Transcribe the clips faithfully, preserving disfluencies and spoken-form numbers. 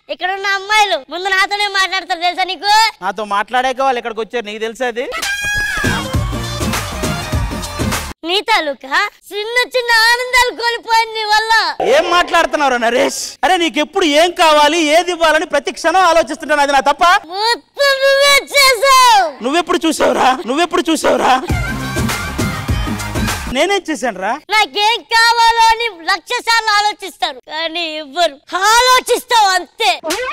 ఇక్కడ ఉన్న అమ్మాయిలు ముందు నాతోనే మాట్లాడతారు తెలుసా నీకు? నాతో మాట్లాడాక వాళ్ళు ఇక్కడికి వచ్చారు, నీకు తెలుసా అది? నీ తాలూకా చిన్న చిన్న ఆనందాలు కోల్పోయింది నీ వల్ల. ఏం మాట్లాడుతున్నారు నరేష్? అరే నీకెప్పుడు ఏం కావాలి ఏది ఇవ్వాలని ప్రతి క్షణం ఆలోచిస్తుంటాను, అది నా తప్ప? మొత్తం నువ్వే చేసావు. నువ్వెప్పుడు చూసావురా? నువ్వెప్పుడు చూసావురా? నేనేం చేశాను రా? నాకేం కావాలో అని లక్ష సార్లు ఆలోచిస్తాను కానీ ఇవ్వరు. ఆలోచిస్తావు అంతే.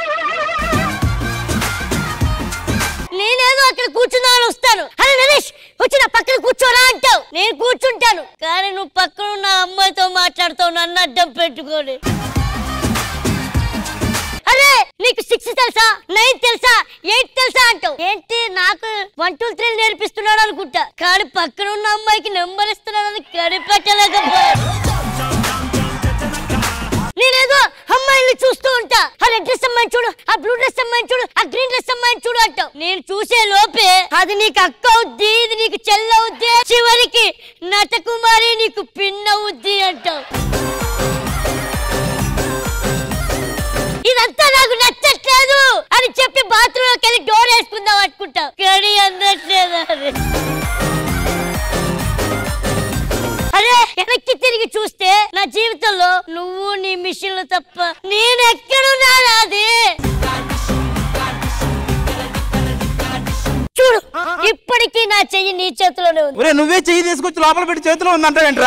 నేనేదో అక్కడ కూర్చున్నాను వస్తాను, అరే నరేష్ వచ్చి నా పక్కన కూర్చోరా అంటావు, నేను కూర్చుంటాను కానీ నువ్వు పక్కన ఉన్న అమ్మాయితో మాట్లాడుతావు నన్ను అడ్డం పెట్టుకోని. అరే నీకు సిక్స్ తెలుసా, నైన్ తెలుసా, ఎయిట్ తెలుసా అంటావు. ఏంటి నాకు వన్ టూ త్రీ నేర్పిస్తున్నాడు అనుకుంటా కానీ పక్కన ఉన్న అమ్మాయికి నెంబర్ ఇస్తున్నాడని కనిపెట్టలేకపోయాను. నేనేదో అమ్మాయిని చూస్తూ ఉంటా, ఆ రెడ్ డ్రెస్ అమ్మాయిని చూడు, ఆ బ్లూ డ్రెస్ అమ్మాయిని చూడు, ఆ గ్రీన్ డ్రెస్ అమ్మాయిని చూడు అంటావు. నేను చూసే లోపే అది నీకు అక్క అవుద్ది, ఇది నీకు చెల్లవుద్ది, చివరికి నటకుమారి నీకు పిన్నవుద్ది అంటావు. ఇదంతా నాకు నచ్చట్లేదు అని చెప్పి బాత్రూమ్ లోకి వెళ్ళి డోర్ వేసుకుందాం అనుకుంటావు కానీ అందట్లేదు. అది అరే వెనక్కి తిరిగి చూస్తే నా జీవితంలో నువ్వు నీ మిషన్లు తప్ప నేనెక్కడున్నాను. అది చూడు ఇప్పటికీ నా చెయ్యి నీ చేతిలోనే ఉంది. నువ్వే చెయ్యి తీసుకొచ్చి లోపల పెట్టి చేతిలో ఉందంటావేంట్రా?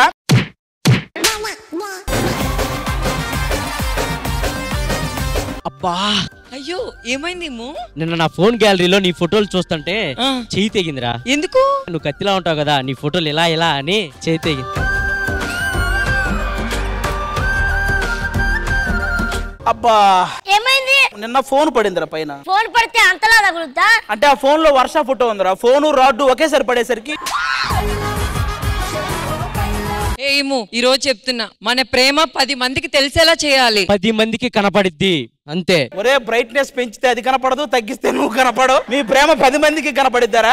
అబ్బా అయ్యో ఏమైంది? నిన్న నా ఫోన్ గ్యాలరీలో నీ ఫోటోలు చూస్తుంటే చెయ్యి తెగిందిరా. ఎందుకు? నువ్వు కత్తిలా ఉంటావు కదా, నీ ఫోటోలు ఇలా ఇలా అని చెయ్యి తెగింది. అబ్బా ఏమైంది? నిన్న ఫోన్ పడిందిరా పైన. ఫోన్ పడితే అంతలా తగులుతా? అంటే ఆ ఫోన్ లో వర్ష ఫోటో ఉందిరా, ఫోను రాడ్డు ఒకేసారి పడేసరికి. ఏమో ఈ రోజు చెప్తున్నా, మన ప్రేమ పది మందికి తెలిసేలా చేయాలి. పది మందికి కనపడిద్ది అంతే. ఒరే బ్రైట్నెస్ పెంచితే అది కనపడదు, తగ్గిస్తే నువ్వు కనపడవు. మీ ప్రేమ పది మందికి కనపడిద్దారా?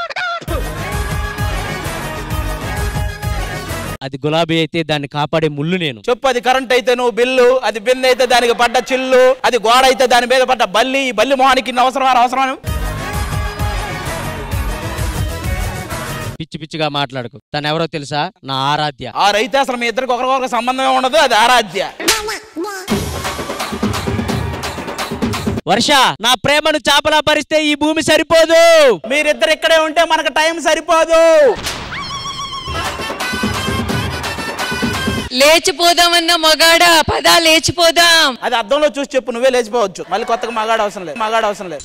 అది గులాబీ అయితే దాన్ని కాపాడే ముళ్ళు నేను. చెప్పు, అది కరెంట్ అయితే నువ్వు బిల్లు, అది బిందె అయితే దానికి పడ్డ చిల్లు, అది గోడ అయితే దాని మీద పడ్డ బల్లి. ఈ బల్లి మొహానికి అవసరం అవసరం. పిచ్చి పిచ్చిగా మాట్లాడుకు. తను ఎవరో తెలుసా? నా ఆరాధ్య. ఆ రైతే అసలు మీ ఇద్దరికి ఒకరికొక సంబంధమే ఉండదు, అది ఆరాధ్య. వర్ష నా ప్రేమను చాపలా పరిస్తే ఈ భూమి సరిపోదు. మీరిద్దరు ఇక్కడే ఉంటే మనకు టైం సరిపోదు. లేచిపోదామన్న మగాడా, పదా లేచిపోదాం. అది అద్దంలో చూసి చెప్పు, నువ్వే లేచిపోవచ్చు. మళ్ళీ కొత్తగా మగాడు అవసరం లేదు, మగాడు అవసరం లేదు.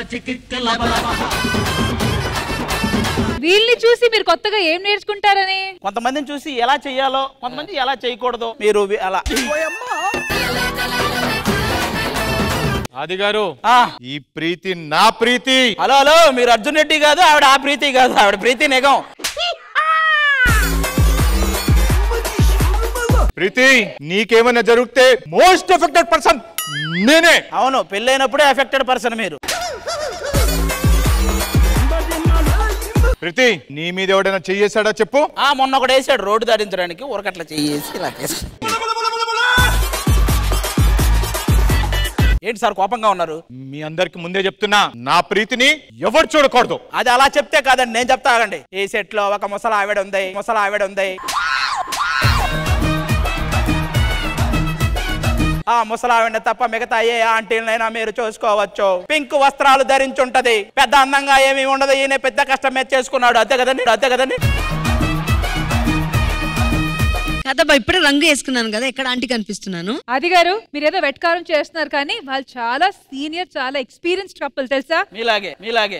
వీళ్ళని చూసి మీరు కొత్తగా ఏం నేర్చుకుంటారని? కొంతమందిని చూసి ఎలా చెయ్యాలో, కొంతమంది ఎలా చేయకూడదు. మీరు అలా. ఆది గారు, ఈ ప్రీతి నా ప్రీతి. హలో హలో, మీరు అర్జున్ రెడ్డి కాదు, ఆవిడ ఆ ప్రీతి కాదు, ఆవిడ ప్రీతి నిగం. ప్రీతి, నీకేమైనా జరిగితే మోస్ట్ ఎఫెక్టెడ్ పర్సన్ నేనే. అవును, పెళ్ళైనప్పుడే ఎఫెక్టెడ్ పర్సన్ మీరు. ప్రీతి, నీ మీద ఎవడైనా చెయ్యేశాడా చెప్పు. ఆ మొన్న ఒకటి వేసాడు రోడ్డు దాటించడానికి, ఊరకట్లా చెయ్యేసి ఇలా చేసి. ఏంటి సార్ కోపంగా ఉన్నారు? మీ అందరికి ముందే చెప్తున్నా, నా ప్రీతిని ఎవరు చూడకూడదు. అది అలా చెప్తే కాదండి, నేను చెప్తా ఆగండి. ఈ సెట్ లో ఒక ముసలి ఆవిడ ఉంది, ముసలి ఆవిడ ఉంది. ఆ ముసలావిడ తప్ప మిగతా ఏ ఆంటీలైనా మీరు చూసుకోవచ్చు. పింక్ వస్త్రాలు ధరించుంటది, పెద్ద అందంగా ఏమీ ఉండదు. ఈయన పెద్ద కష్టం మీద చేసుకున్నాడు, అంతే కదండి, అంతే కదండి. కదబ్బా ఇప్పుడే రంగు వేసుకున్నాను కదా, ఎక్కడ ఆంటీ కనిపిస్తున్నాను? ఆది గారు, మీరేదో వెట్కారం చేస్తున్నారు కానీ వాళ్ళు చాలా సీనియర్, చాలా ఎక్స్పీరియన్స్డ్ కపుల్ తెలుసా? మీలాగే మీలాగే.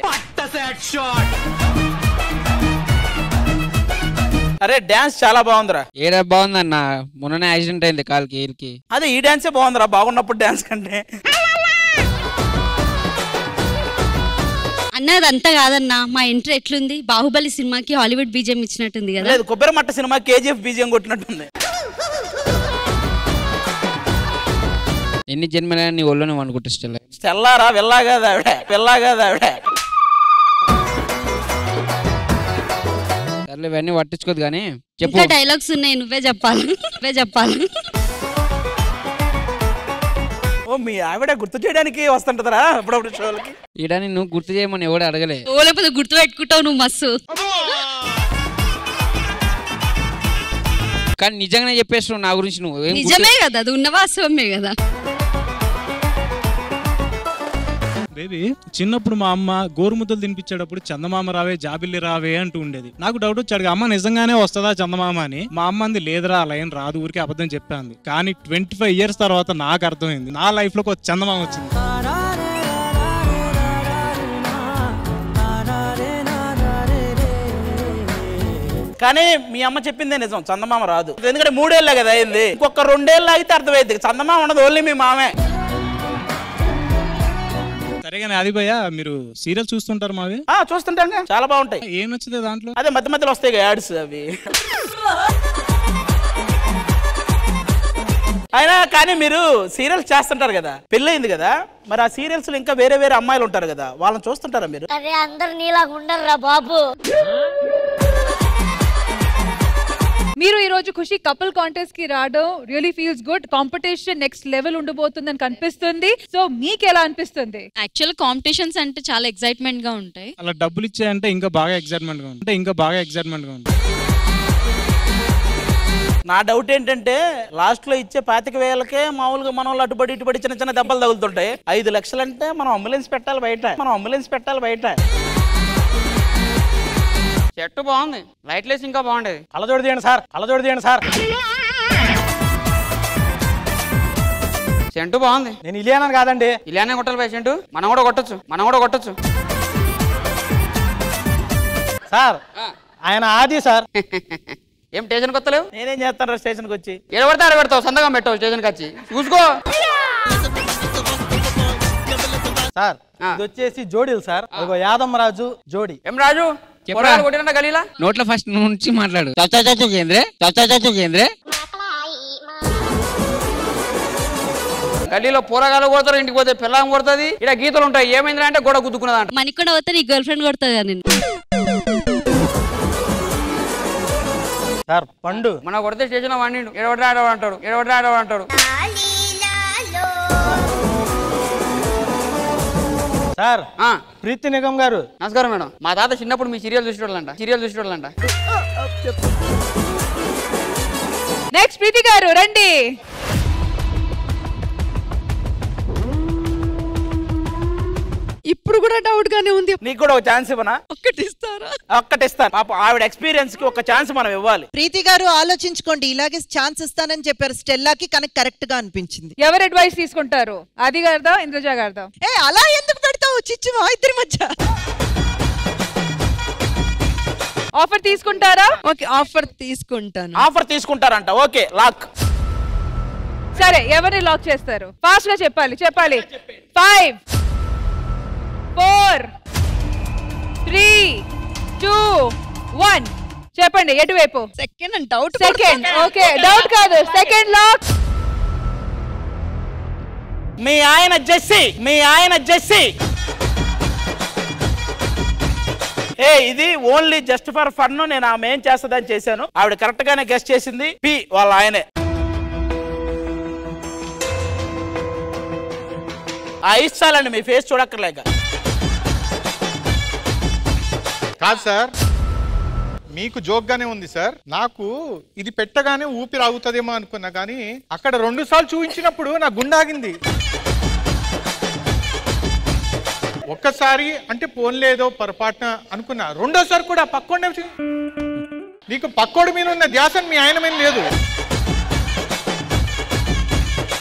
అరే డాన్స్ చాలా బాగుందిరా. ఏడా బాగుందన్న, మొన్ననే యాక్సిడెంట్ అయింది కాలుకి ఏరికి. అదే ఈ డాన్సే బాగుందిరా, బాగున్నప్పుడు డాన్స్ కంటే. అన్నది అంతా కాదన్నా, మా ఎంట్రీ ఎట్లుంది? బాహుబలి సినిమాకి హాలీవుడ్ బీజియం ఇచ్చినట్టుంది కదా. లేదు, కొబ్బరి మట్ట సినిమా కేజీఎఫ్ బీజియం కొట్టినట్టుంది. ఎన్ని జన్మలైనా నీ ఒళ్ళో నువ్వు అనుకుంటా. స్టెల్లా స్టెల్లారా? వెళ్ళా కదా ఆవిడ, వెళ్ళా కదా ఆవిడ. సర్లే, ఇవన్నీ పట్టించుకోదు కానీ చెప్పు. డైలాగ్స్ ఉన్నాయి, నువ్వే చెప్పాలి, నువ్వే చెప్పాలి. ఓ మీ ఆవిడ గుర్తు చేయడానికి వస్తుంటదరా అప్పుడప్పుడు షోలకి? ఇడని నువ్వు గుర్తు చేయమని ఎవడు అడగలే. ఓ లేకపోతే గుర్తు పెట్టుకుంటావు నువ్వు మస్తు. కానీ నిజంగానే చెప్పేస్తున్నావు నా గురించి. నువ్వు ఏం గుర్తు- నిజమే కదా, అది ఉన్న వాస్తవమే కదా. బేబీ చిన్నప్పుడు మా అమ్మ గోరుముద్దలు తినిపించేటప్పుడు చందమామ రావే జాబిల్లి రావే అంటూ ఉండేది. నాకు డౌట్ వచ్చాడు, అమ్మ నిజంగానే వస్తుందా చందమామ అని. మా అమ్మ అంది లేదురా అలా ఏం రాదు, ఊరికే అబద్ధం చెప్పాంది. కానీ ట్వంటీ ఫైవ్ ఇయర్స్ తర్వాత నాకు అర్థమైంది, నా లైఫ్ లోకి ఒక చందమామ వచ్చింది. కానీ మీ అమ్మ చెప్పిందే నిజం, చందమామ రాదు. ఎందుకంటే మూడేళ్ళే కదా అయింది, ఇంకొక రెండేళ్ళు అయితే అర్థమైంది చందమామ ఉండదు, ఓన్లీ మీ మామే. సరేగానే అది భయ్య, మీరు సీరియల్ చూస్తుంటారు మావి? ఆ చూస్తుంటాం, చాలా బాగుంటాయి. ఏం నచ్చుతుంది దాంట్లో? అదే మధ్య మధ్యలో వస్తాయి యాడ్స్ అవి. అయినా కానీ మీరు సీరియల్స్ చేస్తుంటారు కదా, పెళ్ళయింది కదా, మరి ఆ సీరియల్స్ లో ఇంకా వేరే వేరే అమ్మాయిలు ఉంటారు కదా, వాళ్ళని చూస్తుంటారా మీరు? అరే అందరు నీలాగా ఉండరురా బాబు. మీరు ఈ రోజు ఖుషి కపుల్ కాంటెస్ట్ కి రావడం really feels good. Competition next level ఉండబోతుందని కనిపిస్తుంది. సో మీకు ఎలా అనిపిస్తుంది? యాక్చువల్ కాంపిటీషన్స్ అంటే చాలా ఎక్సైట్మెంట్ గా ఉంటాయి. అలా డబ్బులు ఇచ్చాయంటే ఇంకా బాగా ఎక్సైట్మెంట్ గా ఉంటుంది, ఇంకా బాగా ఎక్సైట్మెంట్ గా ఉంటుంది. నా డౌట్ ఏంటంటే లాస్ట్ లో ఇచ్చే పాతిక వేలకే మామూలుగా మన వాళ్ళు అటుబడి ఇటుబడి చిన్న చిన్న దెబ్బలు తగులుతుంటాయి. ఐదు లక్షలు అంటే మనం అంబులెన్స్ పెట్టాలి బయట, మనం అంబులెన్స్ పెట్టాలి బయట. చెట్టు బాగుంది, లైట్ లేసి ఇంకా బాగుండేది. కళ్ళజోడు తీయండి సార్, కళ్ళజోడు తీయండి సార్. చెంటు బాగుంది. నేను ఇలియానని కాదండి. ఇలానే కొట్టాలి పై చెంటు, మనం కూడా కొట్టొచ్చు, మనం కూడా కొట్టొచ్చు. సార్ ఆయన ఆది సార్. ఏం స్టేషన్ కొత్తలేవు? నేనేం చేస్తాను స్టేషన్కి వచ్చి? ఎడబడితే ఆడబెడతావు, సంతకం పెట్టావు స్టేషన్కి వచ్చి, చూసుకో. సార్ ఇది వచ్చేసి జోడీలు సార్, అదిగో యాదమ్మ రాజు జోడి. ఏం రాజు కొట్టిన గలీలా? నోట్ల ఫస్ట్ నువ్వు నుంచి మాట్లాడు. చచ్చా చచ్చు కేంద్రే, చచ్చా చచ్చు కేంద్రే. గల్లీలో పోరగాలు కొడతారు, ఇంటికి పోతే పిల్లం కొడుతుంది, ఇక్కడ గీతలు ఉంటాయి. ఏమైంది అంటే గోడ గుద్దుకున్నదంట. మణికొండ పోతే నీ గర్ల్ ఫ్రెండ్ కొడుతుంది నేను. సార్ పండు మన కొడితే స్టేషన్ లో వండిండు, ఎడవడ్రా ఆడవాడు అంటాడు, ఎడవడ్రా ఆడవాడు అంటాడు. సార్ ప్రీతి నిగమ్ గారు. నమస్కారం మేడం. మా తాత చిన్నప్పుడు మీ సీరియల్ చూసేటోళ్ళంట, సీరియల్ చూసేటోళ్ళంట. నెక్స్ట్ ప్రీతి గారు రండి. ఇప్పుడు కూడా డౌట్ గానే ఉంది. నీకు కూడా ఒక ఛాన్స్ ఇవ్వనా? ఒక్కటి ఇస్తారా? ఒక్కటి ఇస్తాను. పాప ఆవిడ ఎక్స్పీరియన్స్ కి ఒక ఛాన్స్ మనం ఇవ్వాలి. ప్రీతి గారు ఆలోచించుకోండి, ఇలాగే ఛాన్స్ ఇస్తానని చెప్పారు స్టెల్లాకి, కనుక కరెక్ట్ గా అనిపించింది. ఎవరు అడ్వైస్ తీసుకుంటారు? ఆది గారిదా ఇంద్రజ గారిదా? ఏ అలా ఎందుకు పెడతావు చిచ్చు మా ఇద్దరి మధ్య? ఆఫర్ తీసుకుంటారా? ఓకే ఆఫర్ తీసుకుంటాను. ఆఫర్ తీసుకుంటారంట. Okay lock. సరే ఎవరిని లాక్ చేస్తారు? ఫాస్ట్ గా చెప్పాలి చెప్పాలి. Five four three two one చెప్పండి. ఎటువైపు? Second doubt. Second. Okay doubt కాదు, సెకండ్ లాక్. మీ ఆయన జెస్సీ, మీ ఆయన జెస్సీ. ఏ ఇది ఓన్లీ జస్ట్ ఫర్ ఫన్. నేను ఆమె ఏం చేస్తుందని చేశాను, ఆవిడ కరెక్ట్ గానే గెస్ట్ చేసింది. పి వాళ్ళ ఆయనే. ఆ ఇస్తాలండి, మీ ఫేస్ చూడక్కర్లేక. కాదు సార్, మీకు జోక్ గానే ఉంది సార్. నాకు ఇది పెట్టగానే ఊపిరి ఆగుతుందేమో అనుకున్నా, కానీ అక్కడ రెండు సార్లు చూపించినప్పుడు నా గుండె ఆగింది. ఒక్కసారి అంటే పోన్లేదో పొరపాటున అనుకున్నా, రెండోసారి కూడా పక్కోడే. నీకు పక్కోడి మీద ఉన్న ధ్యాస మీ ఆయన మీద లేదు.